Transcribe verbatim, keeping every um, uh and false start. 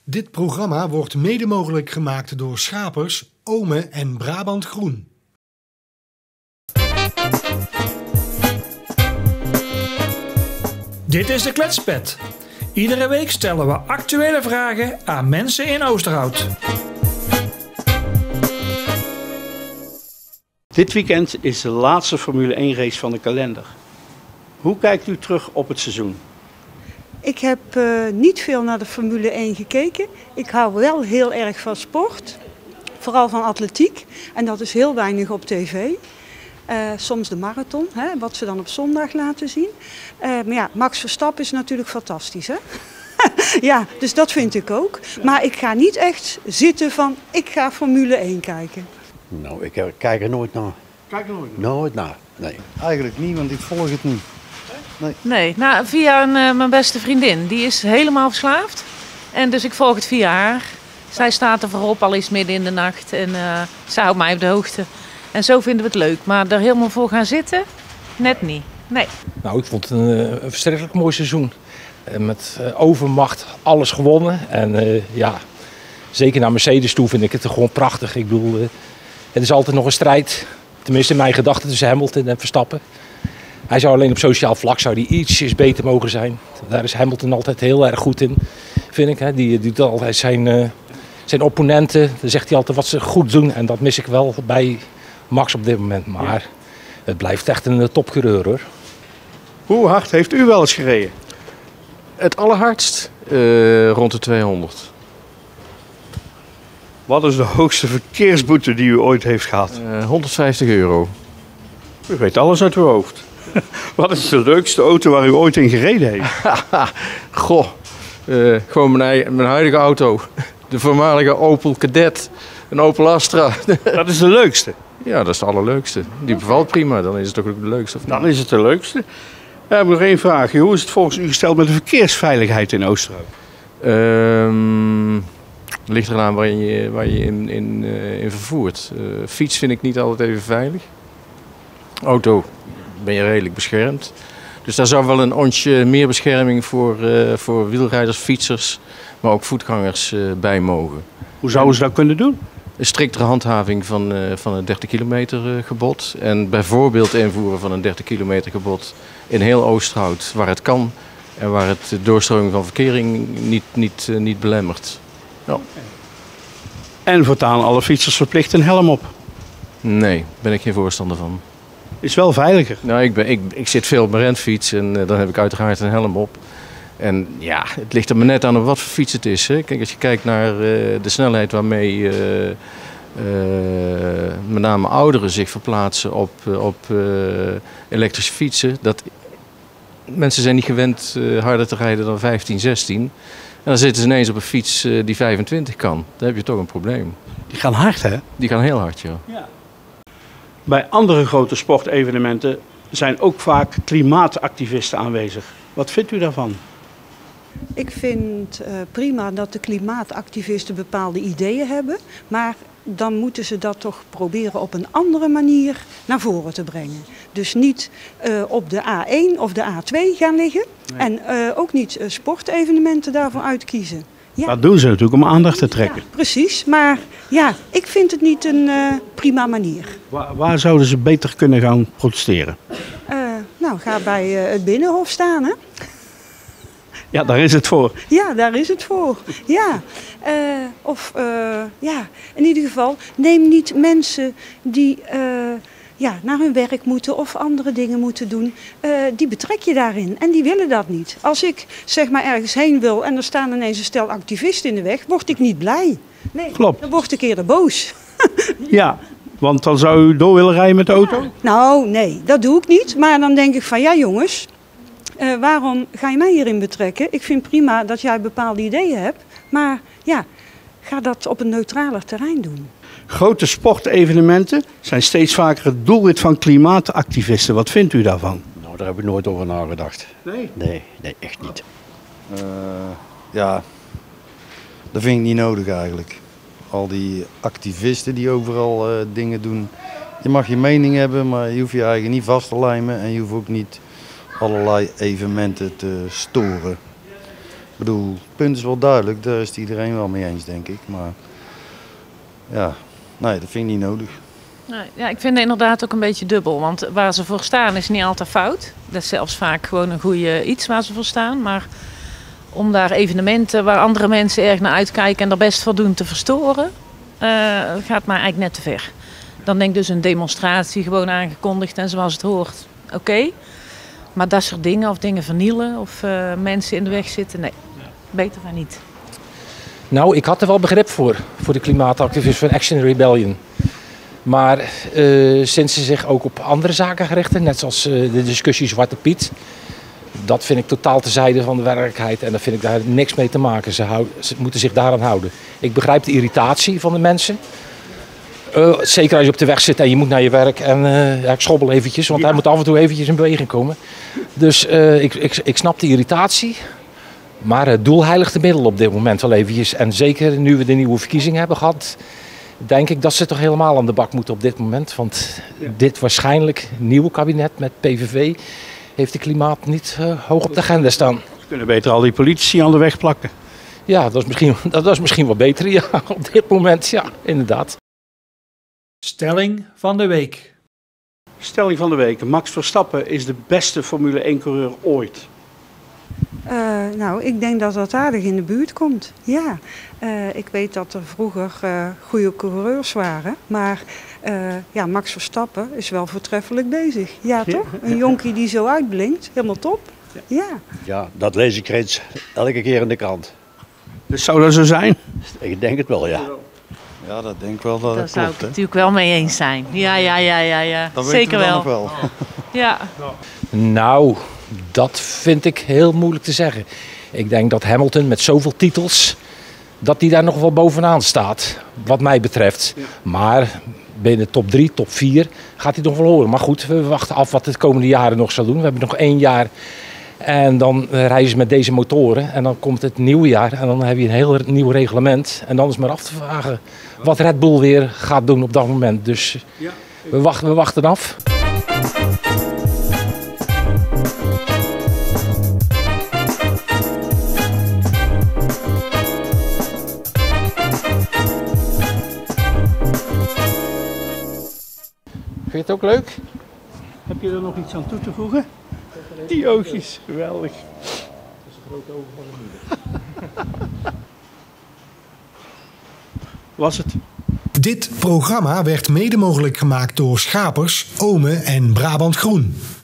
Dit programma wordt mede mogelijk gemaakt door Schapers, Ome en Brabant Groen. Dit is de Kletspet. Iedere week stellen we actuele vragen aan mensen in Oosterhout. Dit weekend is de laatste Formule één race van de kalender. Hoe kijkt u terug op het seizoen? Ik heb uh, niet veel naar de Formule één gekeken. Ik hou wel heel erg van sport. Vooral van atletiek. En dat is heel weinig op tv. Uh, soms de marathon, hè, wat ze dan op zondag laten zien. Uh, maar ja, Max Verstappen is natuurlijk fantastisch, hè? Ja, dus dat vind ik ook. Maar ik ga niet echt zitten van, ik ga Formule één kijken. Nou, ik kijk er nooit naar. Kijk er nooit naar? Nooit naar, nee. Eigenlijk niet, want ik volg het niet. Nee, nee nou, via een, uh, mijn beste vriendin. Die is helemaal verslaafd. En dus ik volg het via haar. Zij staat er voorop, al is het midden in de nacht. En uh, zij houdt mij op de hoogte. En zo vinden we het leuk. Maar er helemaal voor gaan zitten, net niet. Nee. Nou, ik vond het een, een verschrikkelijk mooi seizoen. Met uh, overmacht alles gewonnen. En uh, ja, zeker naar Mercedes toe vind ik het gewoon prachtig. Ik bedoel, uh, het is altijd nog een strijd. Tenminste in mijn gedachten tussen Hamilton en Verstappen. Hij zou alleen op sociaal vlak zou die ietsjes beter mogen zijn. Daar is Hamilton altijd heel erg goed in, vind ik. Hè. Die doet altijd zijn, uh, zijn opponenten, dan zegt hij altijd wat ze goed doen. En dat mis ik wel bij Max op dit moment. Maar het blijft echt een uh, topcoureur, hoor. Hoe hard heeft u wel eens gereden? Het allerhardst uh, rond de tweehonderd. Wat is de hoogste verkeersboete die u ooit heeft gehad? Uh, honderdvijftig euro. U weet alles uit uw hoofd. Wat is de leukste auto waar u ooit in gereden heeft? Goh, uh, gewoon mijn, mijn huidige auto. De voormalige Opel Kadett. Een Opel Astra. Dat is de leukste? Ja, dat is de allerleukste. Die bevalt prima, dan is het ook de leukste. Of niet? Dan is het de leukste. Ik heb nog één vraagje. Hoe is het volgens u gesteld met de verkeersveiligheid in Oosterhout? Um, ligt eraan waar je waar je in, in, uh, in vervoert. Uh, fiets vind ik niet altijd even veilig. Auto ben je redelijk beschermd. Dus daar zou wel een onsje meer bescherming voor, uh, voor wielrijders, fietsers, maar ook voetgangers uh, bij mogen. Hoe zouden ze dat kunnen doen? Een striktere handhaving van, uh, van een dertig kilometer uh, gebod. En bijvoorbeeld invoeren van een dertig kilometer gebod in heel Oosterhout, waar het kan. En waar het de doorstroming van verkering niet, niet, uh, niet belemmert. Ja. En voortaan alle fietsers verplicht een helm op? Nee, daar ben ik geen voorstander van. Is wel veiliger? Nou, ik, ben, ik, ik zit veel op mijn renfiets en uh, dan heb ik uiteraard een helm op. En ja, het ligt er maar net aan op wat voor fiets het is. Hè. Kijk, als je kijkt naar uh, de snelheid waarmee uh, uh, met name ouderen zich verplaatsen op, uh, op uh, elektrische fietsen. Dat, mensen zijn niet gewend uh, harder te rijden dan vijftien, zestien. En dan zitten ze ineens op een fiets uh, die vijfentwintig kan. Dan heb je toch een probleem. Die gaan hard, hè? Die gaan heel hard, ja. Ja. Bij andere grote sportevenementen zijn ook vaak klimaatactivisten aanwezig. Wat vindt u daarvan? Ik vind uh, prima dat de klimaatactivisten bepaalde ideeën hebben. Maar dan moeten ze dat toch proberen op een andere manier naar voren te brengen. Dus niet uh, op de A één of de A twee gaan liggen. Nee. En uh, ook niet uh, sportevenementen daarvoor uitkiezen. Ja. Dat doen ze natuurlijk om aandacht te trekken. Ja, precies, maar ja, ik vind het niet een uh, prima manier. Waar, waar zouden ze beter kunnen gaan protesteren? Uh, nou, ga bij uh, het Binnenhof staan, hè? Ja, daar is het voor. Ja, daar is het voor. Ja. Uh, of uh, ja, in ieder geval, neem niet mensen die uh, ja, naar hun werk moeten of andere dingen moeten doen. Uh, die betrek je daarin en die willen dat niet. Als ik zeg maar ergens heen wil en er staan ineens een stel activisten in de weg, word ik niet blij. Nee, klopt. Dan word ik eerder boos. Ja, want dan zou u door willen rijden met de auto? Ja. Nou, nee, dat doe ik niet. Maar dan denk ik van ja jongens, uh, waarom ga je mij hierin betrekken? Ik vind prima dat jij bepaalde ideeën hebt, maar ja, ga dat op een neutraler terrein doen. Grote sportevenementen zijn steeds vaker het doelwit van klimaatactivisten. Wat vindt u daarvan? Nou, daar heb ik nooit over nagedacht. Nee? Nee, nee, echt niet. Uh, ja, dat vind ik niet nodig eigenlijk. Al die activisten die overal uh, dingen doen. Je mag je mening hebben, maar je hoeft je eigen niet vast te lijmen. En je hoeft ook niet allerlei evenementen te storen. Ik bedoel, het punt is wel duidelijk, daar is het iedereen wel mee eens, denk ik. Maar ja, nee, dat vind ik niet nodig. Ja, ik vind het inderdaad ook een beetje dubbel. Want waar ze voor staan is niet altijd fout. Dat is zelfs vaak gewoon een goede iets waar ze voor staan. Maar om daar evenementen waar andere mensen erg naar uitkijken en er best voor doen te verstoren, uh, gaat mij eigenlijk net te ver. Dan denk ik dus een demonstratie gewoon aangekondigd en zoals het hoort. Oké. Okay. Maar dat soort dingen of dingen vernielen of uh, mensen in de weg zitten, nee, beter van niet. Nou, ik had er wel begrip voor, voor de klimaatactivisten van Action Rebellion. Maar uh, sinds ze zich ook op andere zaken gerichten, net zoals uh, de discussie Zwarte Piet, dat vind ik totaal terzijde van de werkelijkheid en daar vind ik daar niks mee te maken. Ze, houden, ze moeten zich daaraan houden. Ik begrijp de irritatie van de mensen. Uh, zeker als je op de weg zit en je moet naar je werk en uh, ja, ik schobbel eventjes, want ja. Hij moet af en toe eventjes in beweging komen. Dus uh, ik, ik, ik snap de irritatie, maar het doel heiligt de middel op dit moment wel eventjes. En zeker nu we de nieuwe verkiezingen hebben gehad, denk ik dat ze toch helemaal aan de bak moeten op dit moment. Want ja. dit waarschijnlijk nieuwe kabinet met P V V heeft de klimaat niet uh, hoog op de agenda staan. Ze kunnen beter al die politici aan de weg plakken. Ja, dat is misschien, dat is misschien wel beter ja, op dit moment, ja, inderdaad. Stelling van de week. Stelling van de week. Max Verstappen is de beste Formule één coureur ooit. Uh, nou, ik denk dat dat aardig in de buurt komt. Ja, uh, ik weet dat er vroeger uh, goede coureurs waren. Maar uh, ja, Max Verstappen is wel voortreffelijk bezig. Ja, toch? Een jonkie die zo uitblinkt. Helemaal top. Ja. Ja, dat lees ik reeds elke keer in de krant. Dus zou dat zo zijn? Ik denk het wel, ja. Ja, dat denk ik wel dat Daar het zou klopt. ik het natuurlijk wel mee eens zijn. Ja, ja, ja, ja, ja. Dat zeker wel. Nog wel. Ja. Nou, dat vind ik heel moeilijk te zeggen. Ik denk dat Hamilton met zoveel titels, dat hij daar nog wel bovenaan staat, wat mij betreft. Ja. Maar binnen top drie, top vier gaat hij nog wel horen. Maar goed, we wachten af wat het komende jaren nog zal doen. We hebben nog één jaar en dan rijden ze met deze motoren. En dan komt het nieuwe jaar en dan heb je een heel nieuw reglement. En dan is maar af te vragen wat Red Bull weer gaat doen op dat moment. Dus we wachten, we wachten af. Vind je het ook leuk? Heb je er nog iets aan toe te voegen? Die oogjes, geweldig. Dat is een grote ogen van de moeder. Was het? Dit programma werd mede mogelijk gemaakt door Schapers, Ome en Brabant Groen.